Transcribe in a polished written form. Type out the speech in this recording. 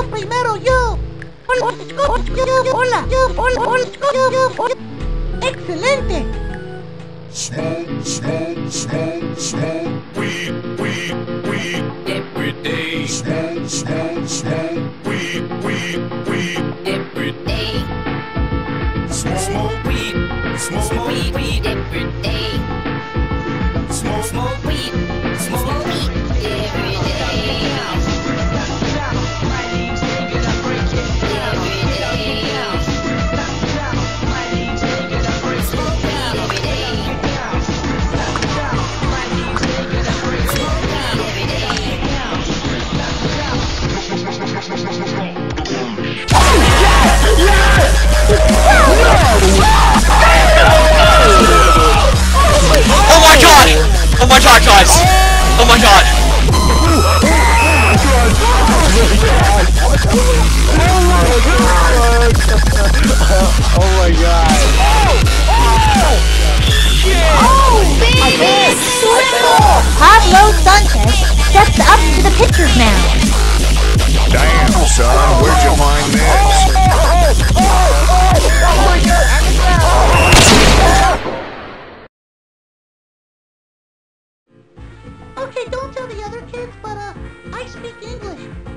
primero yo. Hola. Excelente. Smoke, smoke, smoke, smoke, weed, weed, weed, every day. Smoke, smoke, smoke, weed, weed, weed, every day. Smoke weed, smoke weed, every day. Smoke weed, every day. Oh my god, guys! Oh my god! Oh my god! Pablo Sanchez steps up to the pictures now. Damn, son, where'd you find this? Okay, don't tell the other kids, but I speak English.